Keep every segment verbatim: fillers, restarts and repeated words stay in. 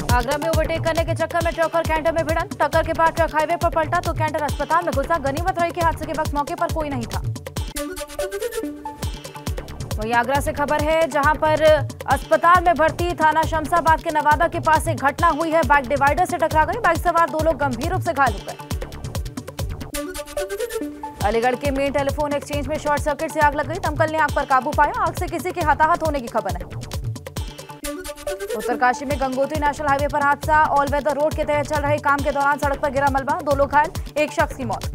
आगरा में ओवरटेक करने के चक्कर में ट्रक और कैंटर में भिड़ंत। टक्कर के बाद ट्रक हाईवे पर पलटा तो कैंटर अस्पताल में घुसा। गनीमत रही कि हादसे के वक्त मौके पर कोई नहीं था। वहीं आगरा से खबर है, जहां पर अस्पताल में भर्ती थाना शमशाबाद के नवादा के पास एक घटना हुई है। बाइक डिवाइडर से टकरा गई। बाइक सवार दो लोग गंभीर रूप से घायल हो गए। अलीगढ़ के मेन टेलीफोन एक्सचेंज में शॉर्ट सर्किट से आग लग गई। दमकल ने आग पर काबू पाया। आग से किसी के हताहत होने की खबर नहीं। उत्तरकाशी में गंगोत्री नेशनल हाईवे पर हादसा। ऑल वेदर रोड के तहत चल रहे काम के दौरान सड़क पर गिरा मलबा। दो लोग घायल, एक शख्स की मौत।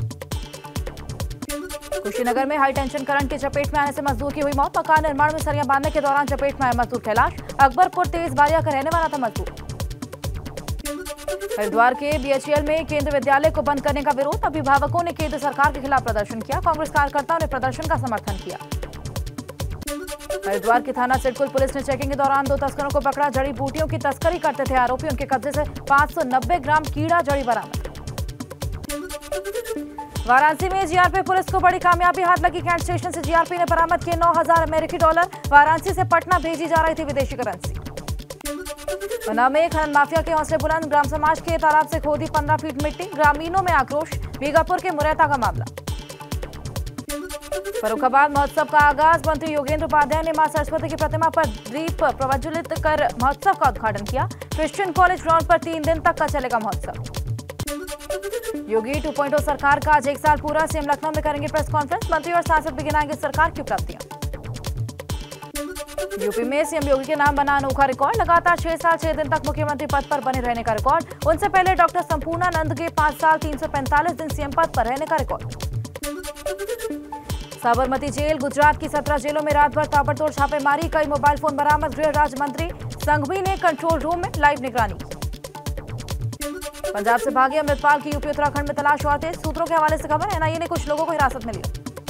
कुशीनगर में हाई टेंशन करंट की चपेट में आने से मजदूर की हुई मौत। मकान निर्माण में सरिया बांधने के दौरान चपेट में आया मजदूर कैलाश। अकबरपुर तेज बारिया का रहने वाला था मजदूर। हरिद्वार के बीएचईएल में केंद्रीय विद्यालय को बंद करने का विरोध। अभिभावकों ने केंद्र सरकार के खिलाफ प्रदर्शन किया। कांग्रेस कार्यकर्ताओं ने प्रदर्शन का समर्थन किया। हरिद्वार की थाना सिडकुल पुलिस ने चेकिंग के दौरान दो तस्करों को पकड़ा। जड़ी बूटियों की तस्करी करते थे आरोपी। उनके कब्जे से पाँच सौ नब्बे ग्राम कीड़ा जड़ी बरामद। वाराणसी में जीआरपी पुलिस को बड़ी कामयाबी हाथ लगी। कैंट स्टेशन से जीआरपी ने बरामद किए नौ हजार अमेरिकी डॉलर। वाराणसी से पटना भेजी जा रही थी विदेशी करेंसी। पन्ना में खनन माफिया के हौसले बुलंद। ग्राम समाज के तालाब से खोदी पंद्रह फीट मिट्टी। ग्रामीणों में आक्रोश। बीगापुर के मुरैता का मामला। फर्रुखाबाद महोत्सव का आगाज। मंत्री योगेंद्र उपाध्याय ने मां सरस्वती की प्रतिमा पर दीप प्रज्वलित कर महोत्सव का उद्घाटन किया। क्रिश्चियन कॉलेज ग्राउंड पर तीन दिन तक का चलेगा महोत्सव। योगी टू पॉइंट ओ सरकार का आज एक साल पूरा। सीएम लखनऊ में करेंगे प्रेस कॉन्फ्रेंस। मंत्री और सांसद भी गिनाएंगे सरकार की उपलब्धियां। यूपी में सीएम योगी के नाम बना अनोखा रिकॉर्ड। लगातार छह साल छह दिन तक मुख्यमंत्री पद पर बने रहने का रिकॉर्ड। उनसे पहले डॉक्टर संपूर्णानंद के पांच साल तीन सौ पैंतालीस दिन सीएम पद पर रहने का रिकॉर्ड। साबरमती जेल। गुजरात की सत्रह जेलों में रात भर ताबड़तोड़ छापेमारी। कई मोबाइल फोन बरामद। गृह राज्य मंत्री संघवी ने कंट्रोल रूम में लाइव निगरानी। पंजाब से भागे अमृतपाल की यूपी उत्तराखंड में तलाश हुआ थे। सूत्रों के हवाले से खबर, एनआईए ने कुछ लोगों को हिरासत में लिया।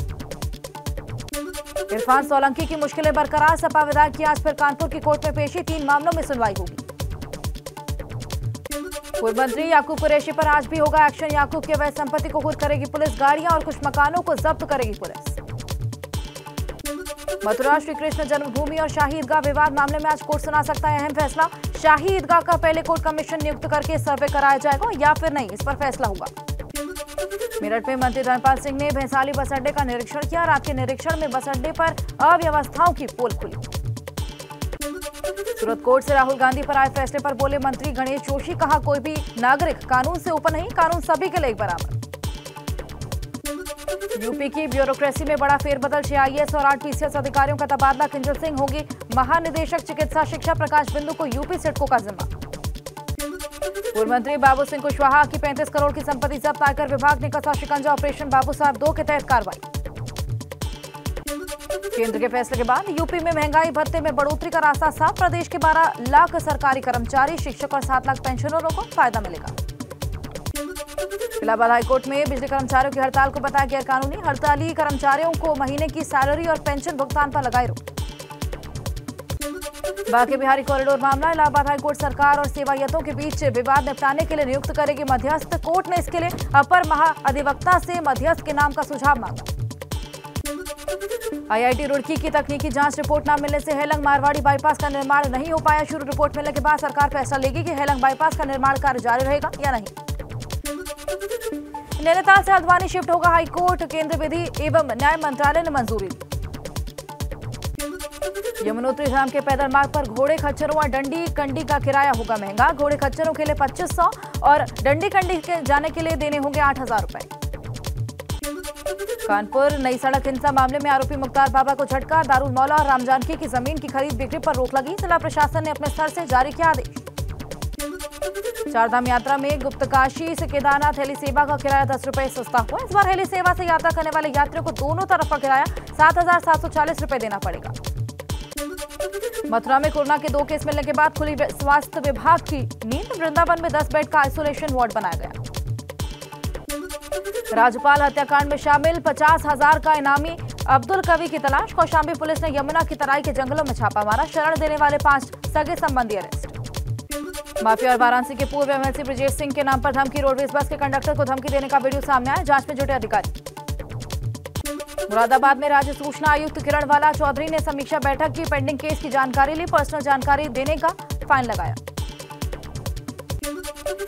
इरफान सोलंकी की मुश्किलें बरकरार। सपा विधायक की आज फिर कानपुर की कोर्ट में पेशी। तीन मामलों में सुनवाई होगी। पूर्व मंत्री याकूब कुरैशी पर आज भी होगा एक्शन। याकूब की अवैध संपत्ति को कुर्क करेगी पुलिस। गाड़ियां और कुछ मकानों को जब्त करेगी पुलिस। मथुरा श्री कृष्ण जन्मभूमि और शाही ईदगाह विवाद मामले में आज कोर्ट सुना सकता है अहम फैसला। शाही ईदगाह का पहले कोर्ट कमीशन नियुक्त करके सर्वे कराया जाएगा या फिर नहीं, इस पर फैसला होगा। मेरठ में मंत्री धर्मपाल सिंह ने भैंसाली बस अड्डे का निरीक्षण किया। रात के निरीक्षण में बस अड्डे पर अव्यवस्थाओं की पोल खुली। सूरत कोर्ट से राहुल गांधी पर आए फैसले पर बोले मंत्री गणेश जोशी। कहा कोई भी नागरिक कानून से ऊपर नहीं, कानून सभी के लिए बराबर। यूपी की ब्यूरोक्रेसी में बड़ा फेरबदल। छह आईएएस और आठ पीसीएस अधिकारियों का तबादला। किंजल सिंह होगी महानिदेशक चिकित्सा शिक्षा। प्रकाश बिंदु को यूपी सिडको का जिम्मा। पूर्व मंत्री बाबू सिंह कुशवाहा की पैंतीस करोड़ की संपत्ति जब्त। आयकर विभाग ने कसा शिकंजा। ऑपरेशन बाबू साहब दो के तहत कार्रवाई। केंद्र के फैसले के बाद यूपी में महंगाई भत्ते में बढ़ोतरी का रास्ता साफ। प्रदेश के बारह लाख सरकारी कर्मचारी, शिक्षक और सात लाख पेंशनरों को फायदा मिलेगा। इलाहाबाद हाईकोर्ट में बिजली कर्मचारियों की हड़ताल को बताया गैर कानूनी। हड़ताली कर्मचारियों को महीने की सैलरी और पेंशन भुगतान पर लगाई रोक। बांके बिहारी कॉरिडोर मामला। इलाहाबाद हाईकोर्ट सरकार और सेवायतों के बीच विवाद निपटाने के लिए नियुक्त करेगी मध्यस्थ। कोर्ट ने इसके लिए अपर महाअधिवक्ता से मध्यस्थ के नाम का सुझाव मांगा। आईआईटी रुड़की की तकनीकी जांच रिपोर्ट न मिलने से हेलंग मारवाड़ी बाईपास का निर्माण नहीं हो पाया शुरू। रिपोर्ट मिलने के बाद सरकार फैसला लेगी कि हेलंग बाईपास का निर्माण कार्य जारी रहेगा या नहीं। नैनीताल से हल्द्वानी शिफ्ट होगा हाईकोर्ट। केंद्रीय विधि एवं न्याय मंत्रालय ने मंजूरी दी। यमुनोत्री धाम के पैदल मार्ग पर घोड़े खच्चरों और डंडी कंडी का किराया होगा महंगा। घोड़े खच्चरों के लिए पच्चीस सौ और डंडी कंडी के जाने के लिए देने होंगे आठ हजार रुपए। कानपुर नई सड़क हिंसा मामले में आरोपी मुख्तार बाबा को झटका। दारुल मौला और रामजानकी की जमीन की खरीद बिक्री पर रोक लगी। जिला प्रशासन ने अपने स्तर से जारी किया आदेश। चारधाम यात्रा में गुप्तकाशी से केदारनाथ हेली सेवा का किराया दस रुपए सस्ता हुआ। इस बार हेली सेवा से यात्रा करने वाले यात्रियों को दोनों तरफ का किराया सात हजार सात सौ चालीस रुपए देना पड़ेगा। मथुरा में कोरोना के दो केस मिलने के बाद खुली स्वास्थ्य विभाग की नींद। वृंदावन में दस बेड का आइसोलेशन वार्ड बनाया गया। राज्यपाल हत्याकांड में शामिल पचास हजार का इनामी अब्दुल कवि की तलाश। कौशांबी पुलिस ने यमुना की तराई के जंगलों में छापा मारा। शरण देने वाले पांच सगे संबंधी अरेस्ट। माफिया और वाराणसी के पूर्व एमएलसी ब्रजेश सिंह के नाम पर धमकी। रोडवेज बस के कंडक्टर को धमकी देने का वीडियो सामने आया। जांच में जुटे अधिकारी। मुरादाबाद में राज्य सूचना आयुक्त किरणवाला चौधरी ने समीक्षा बैठक की। पेंडिंग केस की जानकारी ली। पर्सनल जानकारी देने का फाइन लगाया।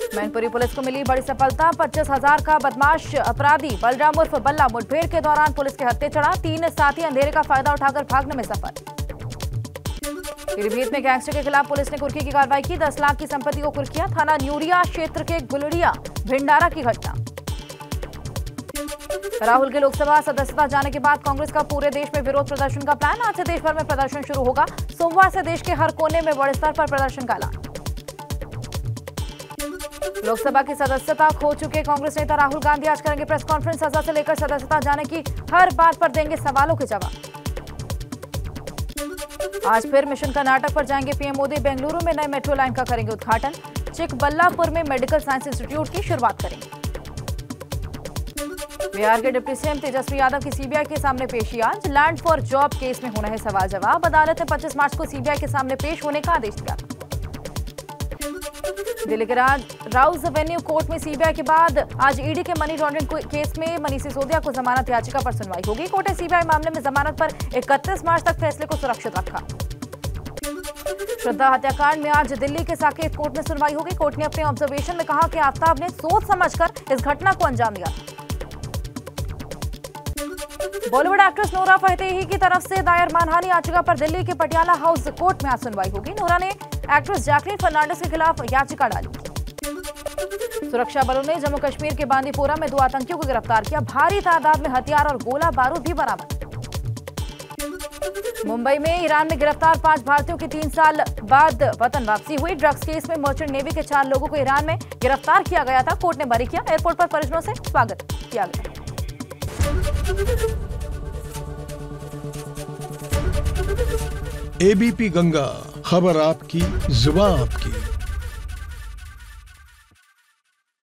मैनपुरी पुलिस को मिली बड़ी सफलता। पच्चीस हजार का बदमाश अपराधी बलराम उर्फ बल्ला मुठभेड़ के दौरान पुलिस के हत्थे चढ़ा। तीन साथी अंधेरे का फायदा उठाकर भागने में सफल। पीलीभीत में गैंगस्टर के खिलाफ पुलिस ने कुर्की की कार्रवाई की। दस लाख की संपत्ति को कुर्किया। थाना न्यूरिया क्षेत्र के गुलड़िया भिंडारा की घटना। राहुल के लोकसभा सदस्यता जाने के बाद कांग्रेस का पूरे देश में विरोध प्रदर्शन का प्लान। आज से देश भर में प्रदर्शन शुरू होगा। सोमवार से देश के हर कोने में बड़े स्तर पर प्रदर्शन का ऐलान। लोकसभा की सदस्यता खो चुके कांग्रेस नेता राहुल गांधी आज करेंगे प्रेस कॉन्फ्रेंस। सजा से लेकर सदस्यता जाने की हर बात पर देंगे सवालों के जवाब। आज फिर मिशन कर्नाटक पर जाएंगे पीएम मोदी। बेंगलुरु में नए मेट्रो लाइन का करेंगे उद्घाटन। चिकबल्लापुर में मेडिकल साइंस इंस्टीट्यूट की शुरुआत करेंगे। बिहार के डिप्टी सीएम तेजस्वी यादव की सीबीआई के सामने पेशी आज। लैंड फॉर जॉब केस में होना है सवाल जवाब। अदालत ने पच्चीस मार्च को सीबीआई के सामने पेश होने का आदेश दिया। दिल्ली के राउज एवेन्यू कोर्ट में सीबीआई के बाद आज ईडी के मनी लॉन्ड्रिंग केस में मनीष सिसोदिया को जमानत याचिका पर सुनवाई होगी। कोर्ट ने सीबीआई मामले में जमानत पर इकतीस मार्च तक फैसले को सुरक्षित रखा। श्रद्धा हत्याकांड में आज दिल्ली के साकेत कोर्ट में सुनवाई होगी। कोर्ट ने अपने ऑब्जर्वेशन में कहा कि आफ्ताब ने सोच समझकर इस घटना को अंजाम दिया। बॉलीवुड एक्ट्रेस नोरा फतेही की तरफ से दायर मानहानि याचिका पर दिल्ली के पटियाला हाउस कोर्ट में आज सुनवाई होगी। नोरा ने एक्ट्रेस जैकलीन फर्नांडिस के खिलाफ याचिका डाली। सुरक्षा बलों ने जम्मू कश्मीर के बांदीपोरा में दो आतंकियों को गिरफ्तार किया। भारी तादाद में हथियार और गोला बारूद भी बरामद। मुंबई में ईरान में गिरफ्तार पांच भारतीयों की तीन साल बाद वतन वापसी हुई। ड्रग्स केस में मर्चेंट नेवी के चार लोगों को ईरान में गिरफ्तार किया गया था। कोर्ट ने बरी किया। एयरपोर्ट पर परिजनों से स्वागत किया गया। एबीपी गंगा, खबर आपकी, जुबान आपकी।